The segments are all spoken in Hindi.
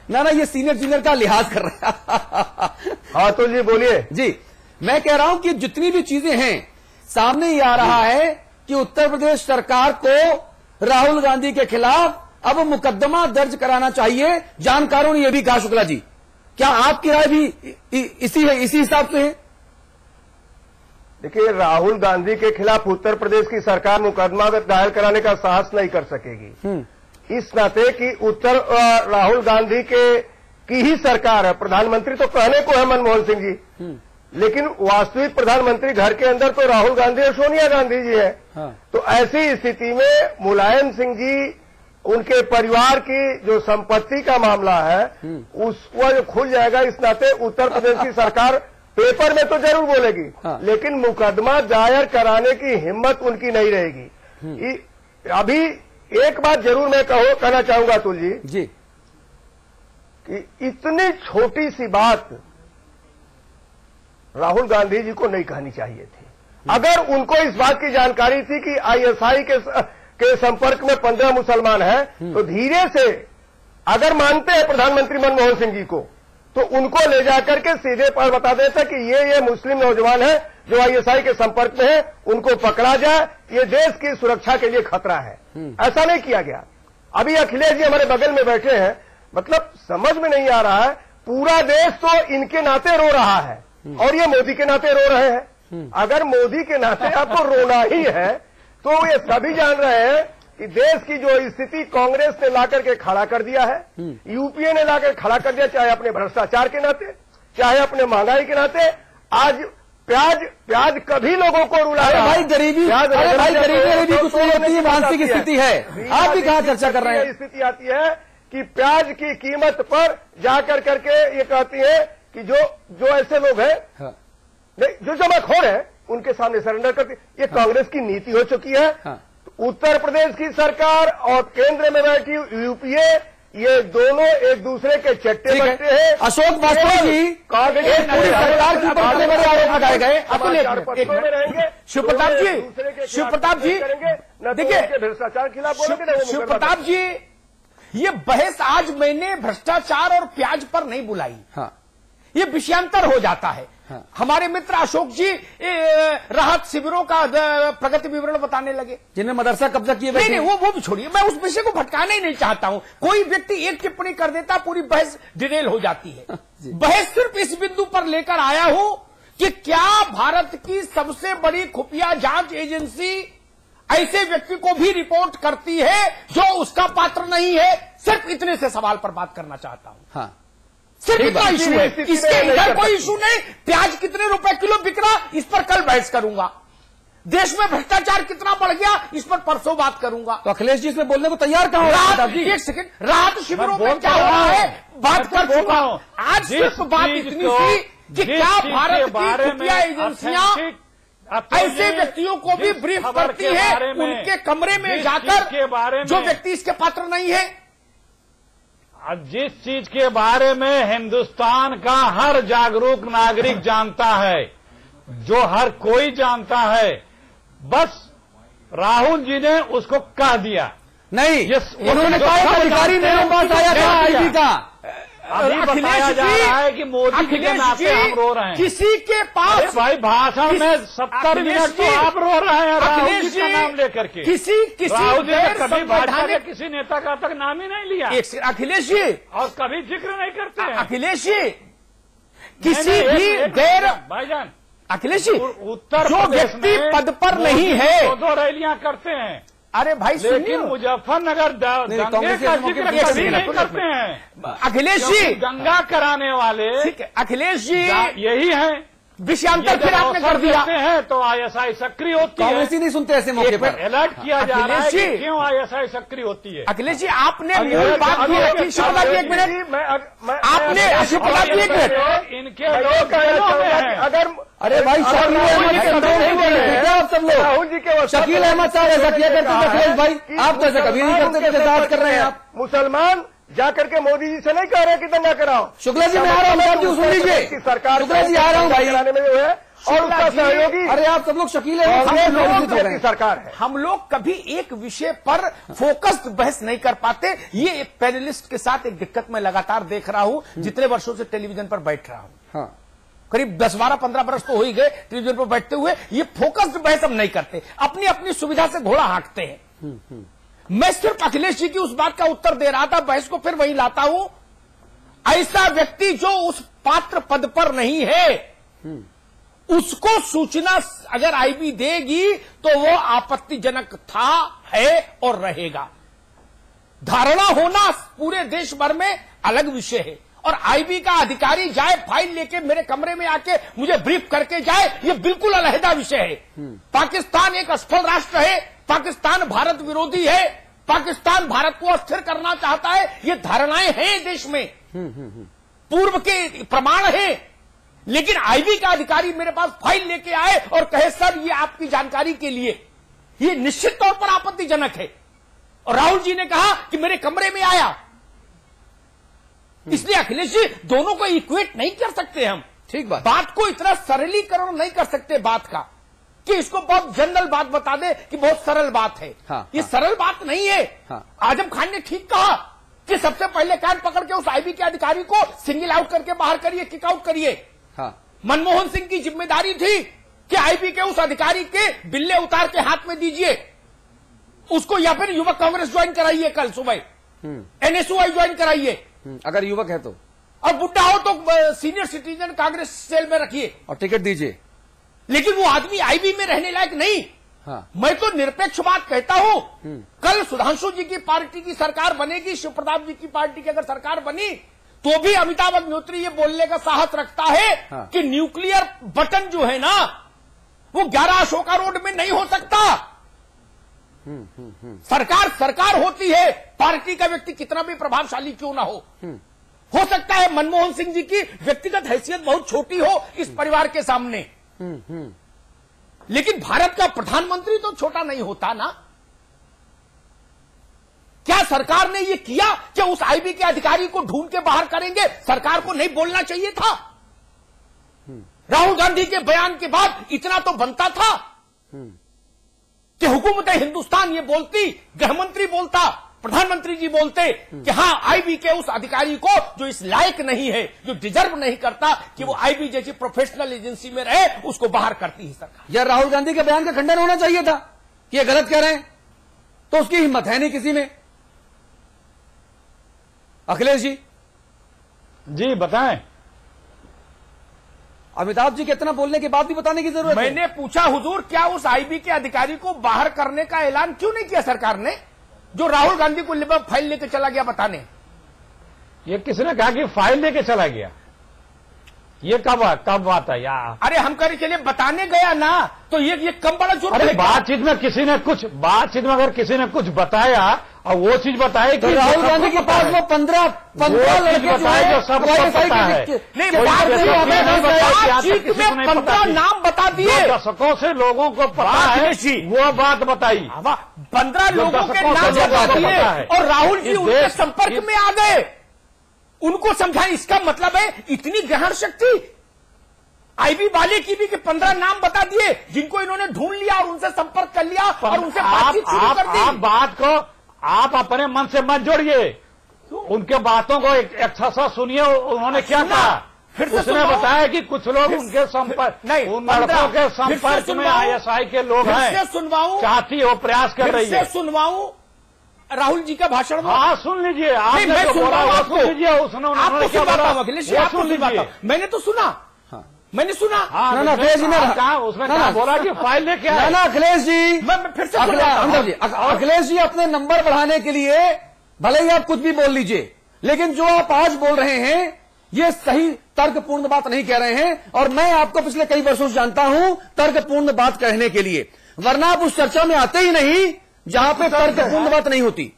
ना ये सीनियर जूनियर का लिहाज कर रहे हैं। हाँ तो जी बोलिए। जी मैं कह रहा हूं कि जितनी भी चीजें हैं सामने ही आ रहा है कि उत्तर प्रदेश सरकार को राहुल गांधी के खिलाफ अब मुकदमा दर्ज कराना चाहिए। जानकारों ने यह भी कहा। शुक्ला जी, क्या आपकी राय भी इसी हिसाब से है? देखिए, राहुल गांधी के खिलाफ उत्तर प्रदेश की सरकार मुकदमा दायर कराने का साहस नहीं कर सकेगी, इस नाते कि राहुल गांधी की ही सरकार है। प्रधानमंत्री तो कहने को है मनमोहन सिंह जी, लेकिन वास्तविक प्रधानमंत्री घर के अंदर तो राहुल गांधी और सोनिया गांधी जी है। हाँ। तो ऐसी स्थिति में मुलायम सिंह जी, उनके परिवार की जो संपत्ति का मामला है उसको जो खुल जाएगा, इस नाते उत्तर प्रदेश की सरकार पेपर में तो जरूर बोलेगी। हाँ। लेकिन मुकदमा दायर कराने की हिम्मत उनकी नहीं रहेगी। अभी एक बात जरूर मैं कहना चाहूंगा अतुल जी कि इतनी छोटी सी बात राहुल गांधी जी को नहीं कहनी चाहिए थी। अगर उनको इस बात की जानकारी थी कि आईएसआई के संपर्क में 15 मुसलमान हैं, तो धीरे से अगर मानते हैं प्रधानमंत्री मनमोहन सिंह जी को, तो उनको ले जाकर के सीधे पर बता देता कि ये मुस्लिम नौजवान है जो आईएसआई के संपर्क में है, उनको पकड़ा जाए, ये देश की सुरक्षा के लिए खतरा है। ऐसा नहीं किया गया। अभी अखिलेश जी हमारे बगल में बैठे हैं, मतलब समझ में नहीं आ रहा है, पूरा देश तो इनके नाते रो रहा है और ये मोदी के नाते रो रहे हैं। अगर मोदी के नाते आपको रोना ही है तो ये सभी जान रहे हैं कि देश की जो स्थिति कांग्रेस ने लाकर के खड़ा कर दिया है, यूपीए ने लाकर खड़ा कर दिया, चाहे अपने भ्रष्टाचार के नाते, चाहे अपने महंगाई के नाते। आज प्याज कभी लोगों को रुला रहा है। भाई गरीबी कुछ नहीं होती है, मानसिक स्थिति है। आप भी कहाँ चर्चा कर रहे हैं? स्थिति आती है कि प्याज की कीमत पर जाकर करके ये कहती है कि जो ऐसे लोग हैं, हाँ। जो जमाखोर है, उनके सामने सरेंडर करती। ये हाँ। कांग्रेस की नीति हो चुकी है। हाँ। उत्तर प्रदेश की सरकार और केंद्र में बैठी यूपीए, ये दोनों एक दूसरे के चट्टे बट्टे हैं। अशोक वाजपेयी जी पूरी सरकार के ऊपर बड़े बड़े आरोप लगाए गए। शिवप्रताप जी देखिए, भ्रष्टाचार के खिलाफ बोलेंगे। शिवप्रताप जी, ये बहस आज मैंने भ्रष्टाचार और प्याज पर नहीं बुलाई। हाँ। ये विषयांतर हो जाता है। हाँ। हमारे मित्र अशोक जी राहत शिविरों का प्रगति विवरण बताने लगे, जिन्हें मदरसा कब्जा किए। नहीं, वो भी छोड़िए, मैं उस विषय को भटकाना ही नहीं चाहता हूं। कोई व्यक्ति एक टिप्पणी कर देता, पूरी बहस डिटेल हो जाती है। बहस सिर्फ इस बिंदु पर लेकर आया हूं कि क्या भारत की सबसे बड़ी खुफिया जांच एजेंसी ऐसे व्यक्ति को भी रिपोर्ट करती है जो उसका पात्र नहीं है? सिर्फ इतने से सवाल पर बात करना चाहता हूं। हाँ। सिर्फ इतना इशू है, इसके अंदर कोई इशू नहीं। प्याज कितने रुपए किलो बिक रहा, इस पर कल बहस करूंगा। देश में भ्रष्टाचार कितना बढ़ गया, इस पर परसों बात करूंगा। तो अखिलेश जी इसमें बोलने को तैयार कहां हो? एक सेकंड, राहत शिविरों में क्या हो रहा है बात कर चुका हूं। आज सिर्फ बात इतनी थी कि क्या भारत की खुफिया एजेंसियां ऐसे व्यक्तियों को भी ब्रीफ करती है उनके कमरे में जाकर, जो व्यक्ति इसके पात्र नहीं है? जिस चीज के बारे में हिंदुस्तान का हर जागरूक नागरिक जानता है, जो हर कोई जानता है, बस राहुल जी ने उसको कह दिया। नहीं, उन्होंने कहा अधिकारी मेरे पास आया था आईबी का। अभी बताया जा रहा है कि मोदी जी के नाते हम रो रहे हैं। किसी के पास भाई भाषण में 70 मिनट तो आप रो रहे हैं राहुल जी का नाम लेकर के। राहुल जी ने कभी भाजपा के किसी नेता का तक नाम ही नहीं लिया। अखिलेश जी, और कभी जिक्र नहीं करते हैं। अखिलेश जी, किसी भी गैर भाईजान, अखिलेश जी, उत्तर जो व्यक्ति पद पर नहीं है, दो रैलियां करते हैं। अरे भाई लेकिन मुजफ्फरनगर दंगे का जिक्र कभी नहीं करते हैं। अखिलेश जी, दंगा कराने वाले अखिलेश जी यही है। विषयांतर फिर आपने कर दिया है तो आईएसआई सक्रिय होती है। कांग्रेस ही नहीं सुनते ऐसे मौके पर। अलर्ट किया जा रहा है कि क्यों आईएसआई सक्रिय होती है। अखिलेश जी, आपने मूल बात की रखी। शिवप्रताप जी एक मिनट, आपने शिवप्रताप जी एक मिनट, इनके लोग अगर अरे भाई शकील अहमद आप सब लोग राहुल जी के शकील अहमद साहब ऐसा किया करते थे अखिलेश भाई, आप तो ऐसा कभी नहीं करते थे, कर रहे हैं आप। मुसलमान जाकर के मोदी जी से नहीं कह रहे कि दंगा कराओ। शुक्ला जी मैं आ रहा हूँ, सुन लीजिए। सरकार शुक्ला जी आ रहा हूँ भाई, में जो है और उसका सहयोगी, अरे आप सब लोग शकील हैं, सरकार है। हम लोग कभी एक विषय पर फोकस्ड बहस नहीं कर पाते। ये एक पैनलिस्ट के साथ एक दिक्कत मैं लगातार देख रहा हूं, जितने वर्षों से टेलीविजन पर बैठ रहा हूं। हाँ, करीब 10-12-15 वर्ष तो हो ही गए टेलीविजन पर बैठते हुए। ये फोकस्ड बहस हम नहीं करते, अपनी अपनी सुविधा से घोड़ा हाँकते हैं। मैं सिर्फ अखिलेश जी की उस बात का उत्तर दे रहा था, बहस को फिर वही लाता हूं। ऐसा व्यक्ति जो उस पात्र पद पर नहीं है, उसको सूचना अगर आईबी देगी तो वो आपत्तिजनक था, है और रहेगा। धारणा होना पूरे देश भर में अलग विषय है, और आईबी का अधिकारी जाए फाइल लेके मेरे कमरे में आके मुझे ब्रीफ करके जाए, ये बिल्कुल अलहदा विषय है। पाकिस्तान एक असफल राष्ट्र है, पाकिस्तान भारत विरोधी है, पाकिस्तान भारत को अस्थिर करना चाहता है, ये धारणाएं हैं देश में, पूर्व के प्रमाण हैं। लेकिन आईबी का अधिकारी मेरे पास फाइल लेके आए और कहे सर ये आपकी जानकारी के लिए, ये निश्चित तौर पर आपत्तिजनक है। और राहुल जी ने कहा कि मेरे कमरे में आया, इसलिए अखिलेश जी दोनों को इक्वेट नहीं कर सकते हम। ठीक बात को इतना सरलीकरण नहीं कर सकते बात का कि इसको बहुत जनरल बात बता दे कि बहुत सरल बात है। ये सरल बात नहीं है। आजम खान ने ठीक कहा कि सबसे पहले कान पकड़ के उस आईबी के अधिकारी को सिंगल आउट करके बाहर करिए, किक आउट करिए। मनमोहन सिंह की जिम्मेदारी थी कि आईबी के उस अधिकारी के बिल्ले उतार के हाथ में दीजिए उसको, या फिर युवक कांग्रेस ज्वाइन कराइए, कल सुबह एनएसयूआई ज्वाइन कराइए अगर युवक है तो, और बुढ़ा हो तो सीनियर सिटीजन कांग्रेस सेल में रखिए और टिकट दीजिए। लेकिन वो आदमी आईबी में रहने लायक नहीं। मैं तो निरपेक्ष बात कहता हूं। कल सुधांशु जी की पार्टी की सरकार बनेगी, शिव प्रताप जी की पार्टी की अगर सरकार बनी, तो भी अमिताभ अग्निहोत्री ये बोलने का साहस रखता है कि न्यूक्लियर बटन जो है ना, वो 11 अशोका रोड में नहीं हो सकता। सरकार होती है, पार्टी का व्यक्ति कितना भी प्रभावशाली क्यों ना हो सकता है मनमोहन सिंह जी की व्यक्तिगत हैसियत बहुत छोटी हो इस परिवार के सामने, लेकिन भारत का प्रधानमंत्री तो छोटा नहीं होता ना। क्या सरकार ने ये किया कि उस आईबी के अधिकारी को ढूंढ के बाहर करेंगे? सरकार को नहीं बोलना चाहिए था? राहुल गांधी के बयान के बाद इतना तो बनता था कि हुकूमत हिंदुस्तान ये बोलती, गृहमंत्री बोलता, प्रधानमंत्री जी बोलते कि हां आईबी के उस अधिकारी को जो इस लायक नहीं है, जो डिजर्व नहीं करता कि वो आईबी जैसी प्रोफेशनल एजेंसी में रहे, उसको बाहर करती है सरकार। या राहुल गांधी के बयान का खंडन होना चाहिए था कि ये गलत कह रहे हैं, तो उसकी हिम्मत है नहीं किसी में। अखिलेश जी बताएं। अमिताभ जी के इतना बोलने के बाद भी बताने की जरूरत है। मैंने पूछा हुजूर, क्या उस आईबी के अधिकारी को बाहर करने का ऐलान क्यों नहीं किया सरकार ने, जो राहुल गांधी को लिबा फाइल लेके चला गया बताने? ये किसने कहा कि फाइल लेके चला गया? ये कब बात है यार? अरे हम कह रहे चलिए बताने गया ना, तो ये कम बड़ा जुर्म है। बातचीत में अगर किसी ने कुछ बताया और वो चीज बताए कि राहुल गांधी के पास वो 15 लड़के बताए जो सब पता है। नहीं, बातचीत में 15 नाम बता दिए, दशकों से लोगों को पता है, वो बात बताई। 15 लोगों के नाम बता दिए और राहुल जी उनके संपर्क में आ गए, उनको समझाएं। इसका मतलब है इतनी ग्रहण शक्ति आईबी वाले की भी कि 15 नाम बता दिए जिनको इन्होंने ढूंढ लिया और उनसे संपर्क कर लिया और उनसे बातचीत शुरू कर दी। आप बात को आप अपने मन से मत जोड़िए, उनके बातों को एक सा सुनिए। उन्होंने क्या कहा? फिर से उसने बताया कि कुछ लोग उनके संपर्क, उन लड़कों के संपर्क में आईएसआई के लोग हैं। सुनवाऊं, चाहती हो प्रयास कर रही है। सुनवाऊं राहुल जी का भाषण। हाँ सुन लीजिए, आपने जो बोला वो सुन लीजिए। उन्होंने क्या बोला अखिलेश, आप सुन लीजिए। मैंने तो सुना, मैंने सुना। अखिलेश जी ने कहा, उसने कहा बोला कि फाइल लेके आए। अखिलेश जी, मैं फिर से अखिलेश जी अपने नंबर बढ़ाने के लिए भले ही आप कुछ भी बोल लीजिए, लेकिन जो आप आज बोल रहे हैं ये सही तर्कपूर्ण बात नहीं कह रहे हैं। और मैं आपको पिछले कई वर्षों से जानता हूं तर्कपूर्ण बात कहने के लिए, वरना आप उस चर्चा में आते ही नहीं जहां पे तर्कपूर्ण बात नहीं होती।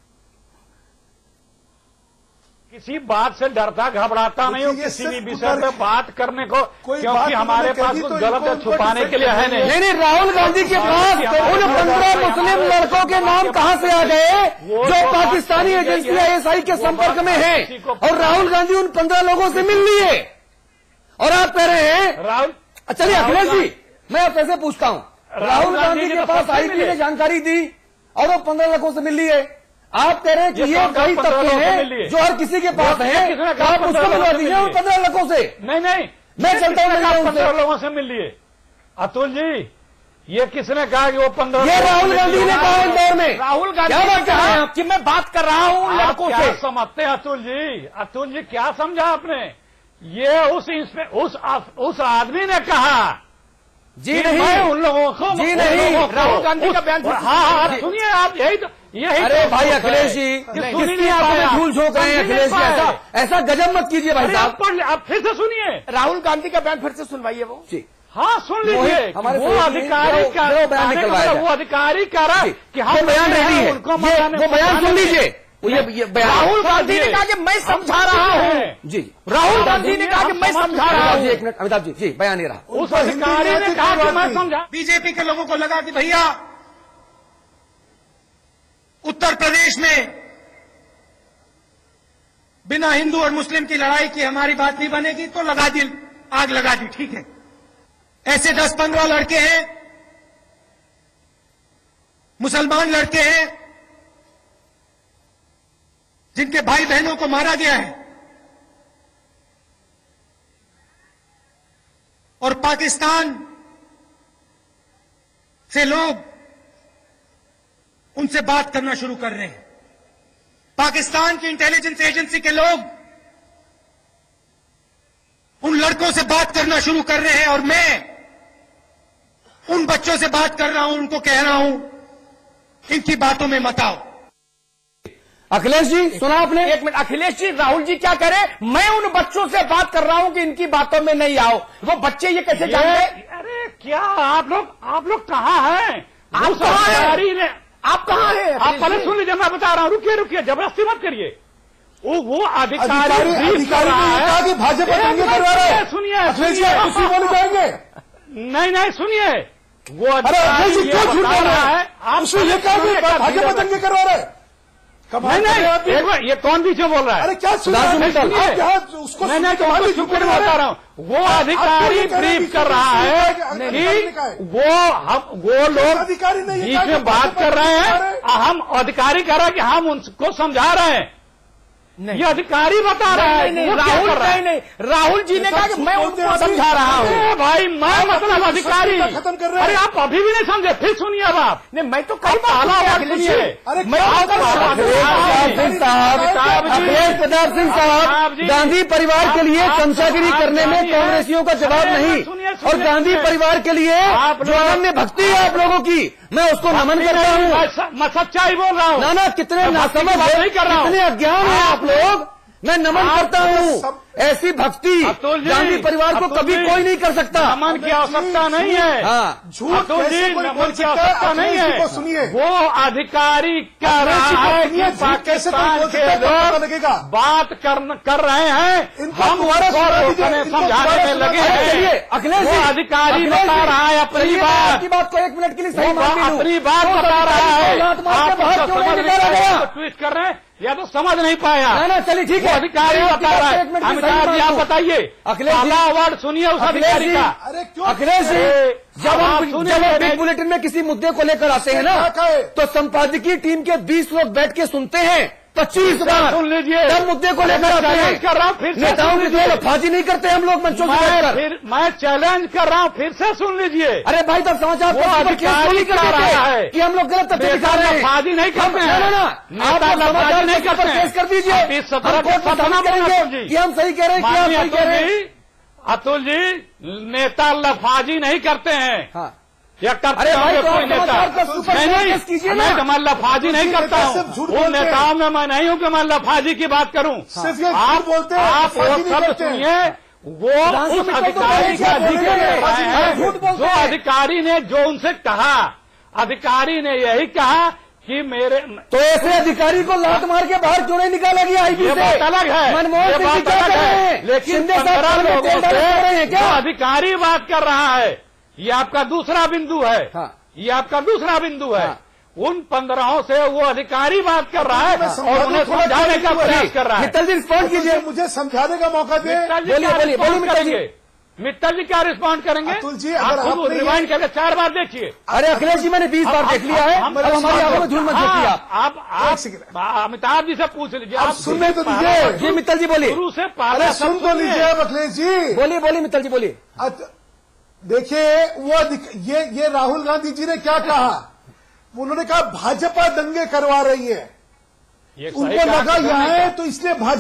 किसी बात से डरता घबराता नहीं हो, किसी भी विषय पे बात करने को, क्योंकि हमारे पास कुछ गलत है छुपाने के लिए है नहीं। राहुल गांधी के पास उन 15 मुस्लिम लड़कों के नाम कहां से आ गए जो पाकिस्तानी एजेंसी आईएसआई के संपर्क में है, और राहुल गांधी उन 15 लोगों से मिल लिए। और आप कह रहे हैं चलिए अखिलेश जी, मैं अब कैसे पूछता हूं, राहुल गांधी के पास आईटी ने जानकारी दी और वो 15 लाखों से मिल ली है। आप कह रहे हैं कि ये कई तथ्य हैं जो हर किसी के पास है, आप उसको मिलवा दीजिए उन 15 लाखों से। नहीं, मैं चलता हूँ 15 लोगों से मिल लिए। अतुल जी, ये किसने कहा कि वो 15? ये राहुल गांधी ने कहा इंदौर में। राहुल गांधी ने कहा कि मैं बात कर रहा हूं लड़कों से। क्या समझते हैं अतुल जी? अतुल जी क्या समझा आपने? ये उस आदमी ने कहा जी नहीं, मैं उन लोगों को जी नहीं, राहुल गांधी का बयान। हाँ, सुनिए आप, यही अरे भाई अखिलेश जी, किसकी आप झूल झोंक रहे हैं अखिलेश जी? ऐसा गजब मत कीजिए भाई साहब। आप फिर से सुनिए, राहुल गांधी का बयान फिर से सुनवाइए वो जी। हाँ, सुन लीजिए। वो अधिकारी का वो अधिकारी कह रहा है कि हम बयान रेडी है, उनको वो बयान सुन लीजिए। ये बयान राहुल गांधी ने कहा कि मैं समझा रहा हूं जी। राहुल गांधी ने कहा कि मैं समझा रहा हूं। एक मिनट अमिताभ जी, जी बयान ये रहा। उस अधिकारी ने कहा कि मैं समझा। बीजेपी के लोगों को लगा कि भैया उत्तर प्रदेश में बिना हिंदू और मुस्लिम की लड़ाई की हमारी बात नहीं बनेगी, तो लगा दी, आग लगा दी। ठीक है, ऐसे 10-15 लड़के हैं, मुसलमान लड़के हैं, जिनके भाई बहनों को मारा गया है, और पाकिस्तान से लोग उनसे बात करना शुरू कर रहे हैं। पाकिस्तान की इंटेलिजेंस एजेंसी के लोग उन लड़कों से बात करना शुरू कर रहे हैं, और मैं उन बच्चों से बात कर रहा हूं, उनको कह रहा हूं इनकी बातों में मत आओ। अखिलेश जी सुना आपने? एक मिनट अखिलेश जी, राहुल जी क्या करे? मैं उन बच्चों से बात कर रहा हूं कि इनकी बातों में नहीं आओ। वो बच्चे ये कैसे जानते? अरे क्या आप लोग कहाँ हैं? आप कहाँ हैं? आप कहाँ हैं? आप पहले सुन लीजिए, मैं बता रहा हूँ। रुकिए, जबरदस्ती मत करिए। वो अधिकारी कि भाजपा दंगे करवा रहा है। सुनिए, नहीं, सुनिए, वो अधिकारी क्यों झूठ बोल रहा है? आपसे ये कहा कि भाजपा दंगे करवा रहा है? नहीं, ये कौन पीछे बोल रहा है? अरे क्या उसको बता रहा हूँ। वो अधिकारी ब्रीफ कर रहा है कि वो लोग बीच में बात कर रहे हैं। हम अधिकारी कह रहा है कि हम उनको समझा रहे हैं। ये अधिकारी बता रहा है। नहीं, राहुल जी ने कहा कि मैं उनको समझा रहा हूँ। भाई मैं मतलब अधिकारी खत्म कर रहे हैं। अरे आप अभी भी नहीं समझे, फिर सुनिए अब आप। नहीं, मैं तो कई बार सुनिए। अखिलेश प्रताप सिंह साहब, गांधी परिवार के लिए चमचागिरी करने में कांग्रेसियों का जवाब नहीं, और गांधी परिवार के लिए जो अनन्य भक्ति है आप लोगों की, मैं उसको नमन करता हूँ। मैं सच्चाई बोल रहा हूँ। ना कितने नासमझ नहीं कर रहा हूँ, कितने अज्ञान है आप लोग। मैं नमन करता हूँ। ऐसी भक्ति गांधी परिवार को कभी कोई नहीं कर सकता। नमन की आवश्यकता नहीं है। हाँ, झूठ नमन की आवश्यकता नहीं है। सुनिए, वो अधिकारी कह रहा है कि पाकिस्तान के लोग बात कर रहे हैं, हम रोकने समझाने में लगे हैं। अखिलेश वो अधिकारी बता रहा है अपनी बात को 1 मिनट के लिए सही अपनी बात बता रहा है। आप ट्वीट कर रहे हैं या तो समझ नहीं पाया। ना चलिए ठीक है, अधिकारी बता रहा है। अमिताभ जी आप बताइए, अखिलेश जी अवार्ड सुनिए उस अधिकारी का। अखिलेश जी, जब हम बिग बुलेटिन में किसी मुद्दे को लेकर आते हैं ना, तो संपादकीय टीम के 20 लोग बैठ के सुनते हैं 25 बार। सुन लीजिए, तब मुद्दे को लेकर आते हैं। कर रहा हूँ, फिर नेताओं की जो फाजी नहीं करते हम लोग मंचों पर। मैं चैलेंज कर रहा हूँ, फिर से सुन लीजिए। अरे भाई तब समाचार अधिकारी कर रहा है कि हम लोग गलत तथ्य दिखा रहे हैं। फाजी नहीं करते हैं। आप समाचार नहीं कर पेश कर दीजिए, करेंगे कि हम सही कह रहे हैं, कि आप सही कह रहे हैं। अतुल जी, नेता लफाजी नहीं करते हैं। या करते होंगे कोई नेता? मैं लफाजी नहीं करता हूँ। वो नेताओं में मैं नहीं हूँ कि मैं लफाजी की बात करूँ। आप बोलते हैं, आप वो शब्द सुनिए। वो उस अधिकारी का जिक्र कर रहे हैं, जो अधिकारी ने जो उनसे कहा। अधिकारी ने यही कहा कि मेरे तो ऐसे अधिकारी को लात मार के बाहर क्यों नहीं निकाला गया आईपी से? बात अलग है, मनमोहन सिंह क्या कर रहे हैं? लेकिन 15 लोगों से क्या अधिकारी बात कर रहा है? ये आपका दूसरा बिंदु है। हाँ। ये आपका दूसरा बिंदु है। हाँ। उन 15 से वो अधिकारी बात कर रहा है और उन्हें समझाने का प्रयास कर रहा है। मित्तल जी रिस्पॉन्ड कीजिए, मुझे समझाने का मौका दे। बोलिए। मित्तल जी क्या रिस्पॉन्ड करेंगे? अतुल जी, आप अगर खुद रिवाइंड करके 4 बार देखिए। अरे अखिलेश जी, मैंने 20 बार देख लिया है। अब हमारी आंखों में धूल मत देखिए आप। आप अमिताभ जी से पूछ लीजिए। आप सुनने तो दीजिए। जी मित्तल जी बोलिए। शुरू से अरे सुन तो लीजिए अब अखिलेश जी। बोलिए बोलिए मित्तल जी बोलिए। देखिए वो ये राहुल गांधी जी ने क्या कहा? उन्होंने कहा भाजपा दंगे करवा रही है। उनको लगा यहाँ है तो इसलिए भाजपा